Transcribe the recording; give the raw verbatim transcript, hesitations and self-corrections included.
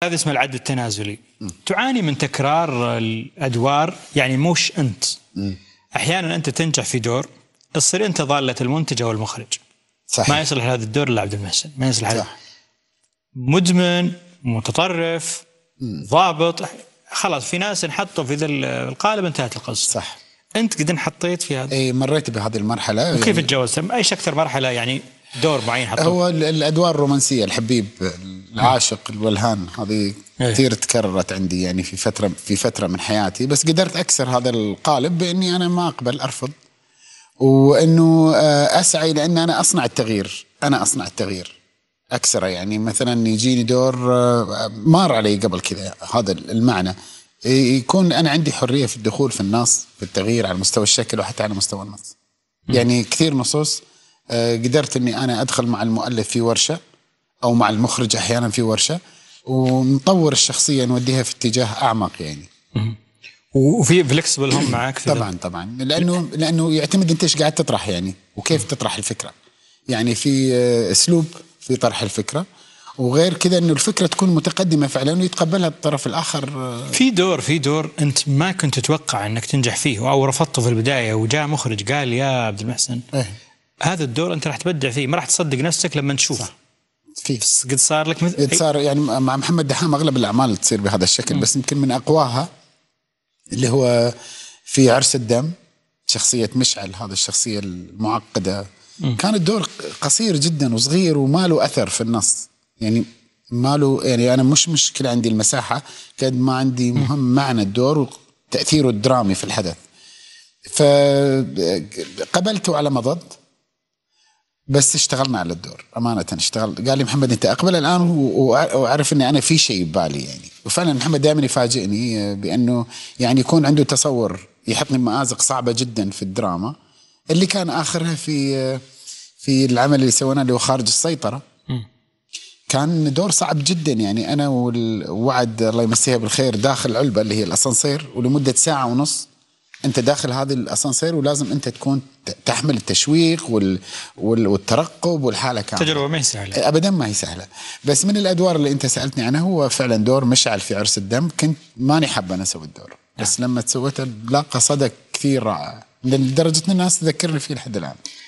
هذا اسمه العد التنازلي. م. تعاني من تكرار الأدوار، يعني موش أنت. م. أحيانا أنت تنجح في دور تصير أنت ضالة المنتج أو المخرج. صحيح. ما يصلح هذا الدور إلا عبد المحسن، ما يصلح هذا. مدمن، متطرف، م. ضابط، خلاص في ناس انحطوا في ذا القالب، انتهت القصة. صح. أنت قد انحطيت في هذا؟ أي مريت بهذه المرحلة. وكيف يعني تجاوزت؟ أيش أكثر مرحلة يعني دور معين حطوه؟ هو الأدوار الرومانسية، الحبيب، العاشق، الولهان، هذه كثير تكررت عندي يعني في فترة في فترة من حياتي، بس قدرت أكسر هذا القالب بإني أنا ما أقبل، أرفض، وإنه أسعى لأن أنا أصنع التغيير، أنا أصنع التغيير أكسره. يعني مثلا يجيني دور مار علي قبل كذا، هذا المعنى، يكون أنا عندي حرية في الدخول في النص، في التغيير على مستوى الشكل وحتى على مستوى النص. يعني كثير نصوص قدرت أني أنا أدخل مع المؤلف في ورشة أو مع المخرج أحيانا في ورشة، ونطور الشخصية، نوديها في اتجاه أعمق يعني. وفي فلكسبل هم معك في طبعا طبعا، لأنه لأنه يعتمد أنت إيش قاعد تطرح يعني، وكيف تطرح الفكرة. يعني في أسلوب في طرح الفكرة، وغير كذا انه الفكره تكون متقدمه فعلا ويتقبلها الطرف الاخر. في دور في دور انت ما كنت تتوقع انك تنجح فيه او رفضته في البدايه، وجاء مخرج قال يا عبد المحسن إيه؟ هذا الدور انت راح تبدع فيه، ما راح تصدق نفسك لما تشوف. في قد صار لك مثل قد صار يعني مع محمد دحام اغلب الاعمال تصير بهذا الشكل. م. بس يمكن من اقواها اللي هو في عرس الدم، شخصيه مشعل، هذا الشخصيه المعقده. م. كان الدور قصير جدا وصغير وما له اثر في النص، يعني ما له، يعني أنا مش مشكلة عندي المساحة قد ما عندي مهم معنى الدور وتأثيره الدرامي في الحدث. فقبلته على مضض، بس اشتغلنا على الدور أمانة. اشتغل، قال لي محمد أنت أقبل الآن، وأعرف أني أنا في شيء ببالي يعني. وفعلا محمد دائما يفاجئني بأنه يعني يكون عنده تصور، يحطني بمآزق صعبة جدا في الدراما، اللي كان آخرها في في العمل اللي سويناه اللي هو خارج السيطرة. كان دور صعب جدا يعني. أنا والوعد الله يمسيها بالخير داخل علبة اللي هي الأسانسير، ولمدة ساعة ونص أنت داخل هذه الأسانسير، ولازم أنت تكون تحمل التشويق وال والترقب والحالة كاملة. تجربة ما هي سهلة أبدا، ما هي سهلة. بس من الأدوار اللي أنت سألتني عنها هو فعلا دور مشعل في عرس الدم. كنت ماني حابة أنا أسوي الدور، بس لما سويته لاقى صدى كثير رائع لدرجة أن الناس تذكرني فيه لحد الآن.